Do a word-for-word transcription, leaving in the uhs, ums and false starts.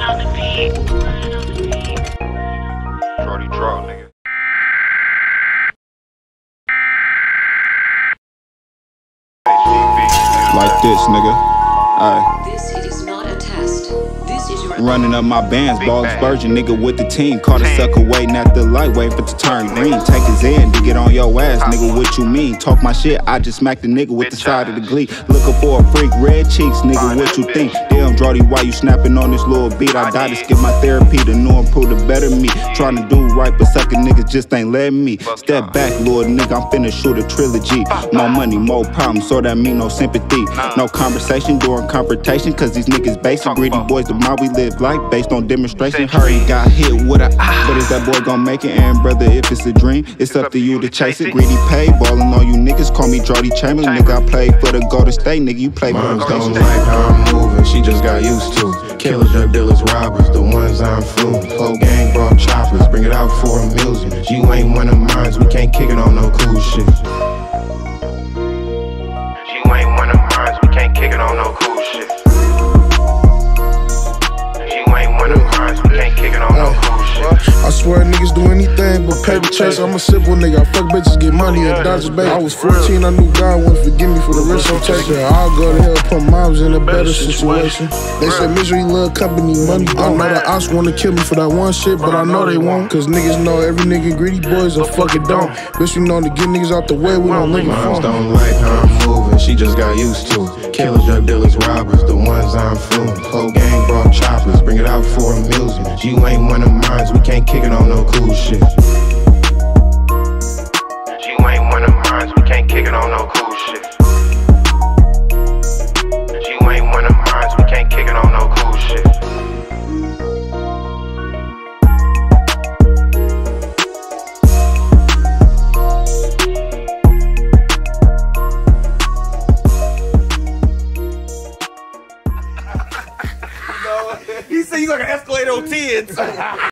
on the beat. DrodieDro, nigga. B H G B. Like this, nigga. Aye. This hit is not a test. This is your Running up my bands, Big Ballin, bang. Spurgeon, nigga with the team. Caught a sucker waiting at the light, waiting for it to turn green. Take his end to get on your ass, nigga, what you mean? Talk my shit, I just smacked the nigga with the side of the glee. Looking for a freak, red cheeks, nigga, what you think? Damn, Drodie, why you snapping on this little beat? I die to skip my therapy, the new improve the better me. Trying to do right, but sucking niggas just ain't letting me. Step back, little nigga, I'm finna shoot a trilogy. More money, more problems, so that mean no sympathy. No conversation during confrontation, cause these niggas basic. Greedy boys, the more we live life based on demonstration. Hurry, got hit with a ah, but is that boy gon' make it? And brother, if it's a dream, it's up to you to chase it. Greedy pay, ballin' on you niggas, call me Drodie Chamberlain. Nigga, I played for the Golden State, nigga, you play for the Moms don't Golden like how I'm moving, she just got used to. Killers, drug dealers, robbers, the ones I'm fluent. Whole gang brought choppers, bring it out for a music. You ain't one of mine, we can't kick it on no cool shit. You ain't one of mine, we can't kick it on no cool shit. You ain't one of mine, we can't kick it on no cool shit. I swear niggas do anything but paper chase. I'm a simple nigga, I fuck bitches, get money and Dodgers, baby. I was fourteen, I knew God wouldn't forgive me for the risk I'm taking. I'll go to hell, put moms in a better situation. They say misery love company money. I know the ops wanna kill me for that one shit, but I know they won't. Cause niggas know every nigga greedy boys a fucking don't. Bitch, we know to get niggas out the way, we don't live Moms don't like how I'm moving, she just got used to. Killers, drug dealers, robbers, the ones I'm fluent. Whole gang brought choppers, bring it out for a music. You ain't one of mine, we can't kick it on no cool shit. You ain't one of mine, we can't kick it on no cool shit. You ain't one of mine, we can't kick it on no cool shit. He said you like an Escalade on tens.